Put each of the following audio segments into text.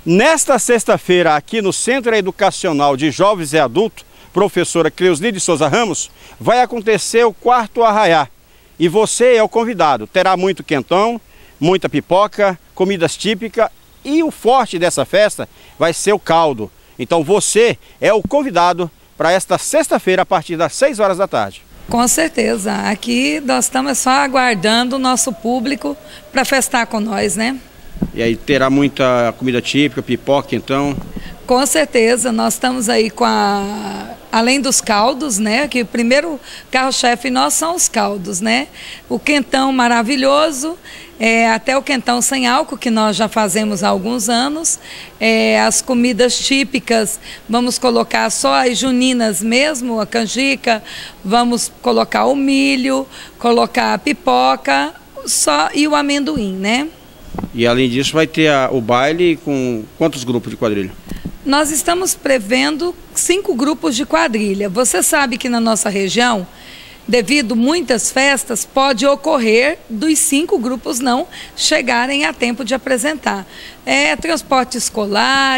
Nesta sexta-feira, aqui no Centro Educacional de Jovens e Adultos, professora Cleusli de Souza Ramos, vai acontecer o quarto arraiá. E você é o convidado. Terá muito quentão, muita pipoca, comidas típicas e o forte dessa festa vai ser o caldo. Então você é o convidado para esta sexta-feira a partir das 6 horas da tarde. Com certeza. Aqui nós estamos só aguardando o nosso público para festar com nós, né? E aí terá muita comida típica, pipoca, então? Com certeza, nós estamos aí com além dos caldos, né? Que o primeiro carro-chefe nós são os caldos, né? O quentão maravilhoso, até o quentão sem álcool, que nós já fazemos há alguns anos. As comidas típicas, vamos colocar só as juninas mesmo, a canjica, vamos colocar o milho, colocar a pipoca e o amendoim, né? E além disso vai ter o baile com quantos grupos de quadrilha? Nós estamos prevendo 5 grupos de quadrilha. Você sabe que na nossa região, devido muitas festas, pode ocorrer dos 5 grupos não chegarem a tempo de apresentar. Transporte escolar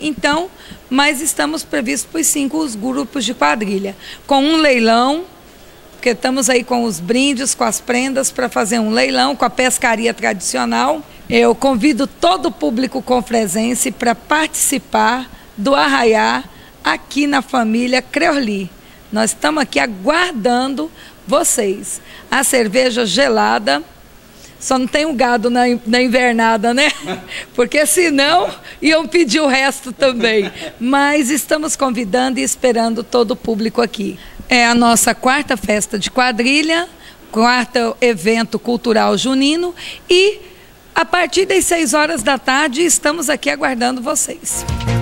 mas estamos previstos para os 5 grupos de quadrilha. Com um leilão, porque estamos aí com os brindes, com as prendas para fazer um leilão, com a pescaria tradicional. Eu convido todo o público confresense para participar do arraiá aqui na família Creorly. Nós estamos aqui aguardando vocês. A cerveja gelada, só não tem o gado na invernada, né? Porque senão iam pedir o resto também. Mas estamos convidando e esperando todo o público aqui. É a nossa 4ª festa de quadrilha, 4º evento cultural junino e a partir das 6 horas da tarde estamos aqui aguardando vocês.